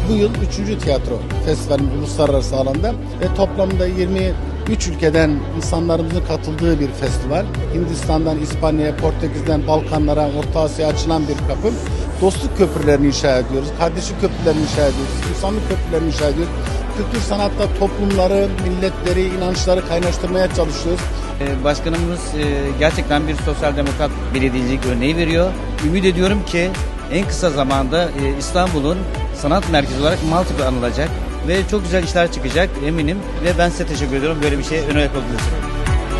Bu yıl 3. tiyatro festivalim uluslararası alanda ve toplamda 23 ülkeden insanlarımızın katıldığı bir festival. Hindistan'dan İspanya'ya, Portekiz'den Balkanlara, Orta Asya'ya açılan bir kapı. Dostluk köprülerini inşa ediyoruz, kardeşlik köprülerini inşa ediyoruz, insanlık köprülerini inşa ediyoruz. Kültür sanatta toplumları, milletleri, inançları kaynaştırmaya çalışıyoruz. Başkanımız gerçekten bir sosyal demokrat belediyecilik örneği veriyor. Ümit ediyorum ki en kısa zamanda İstanbul'un sanat merkezi olarak Maltepe anılacak ve çok güzel işler çıkacak eminim ve ben size teşekkür ediyorum böyle bir şeye ön ayak olduğunuz için.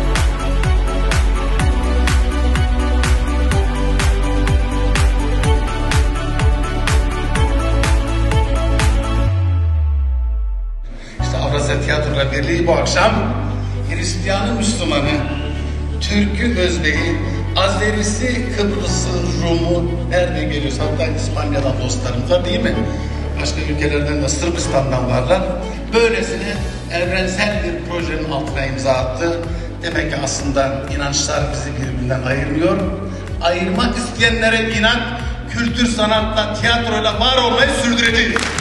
Avrasya Tiyatrolar Birliği bu akşam Hristiyanı, Müslümanı, Türk'ü, Özbek'i, Azerisi, Kıbrıs'ı, Rum'u nerede geliyorsa, hatta İspanya'dan dostlarımız var değil mi? Başka ülkelerden de, Sırbistan'dan varlar. Böylesine evrensel bir projenin altına imza attı. Demek ki aslında inançlar bizi birbirinden ayırmıyor. Ayırmak isteyenlere inat, kültür sanatla, tiyatroyla var olmayı sürdüreceğiz.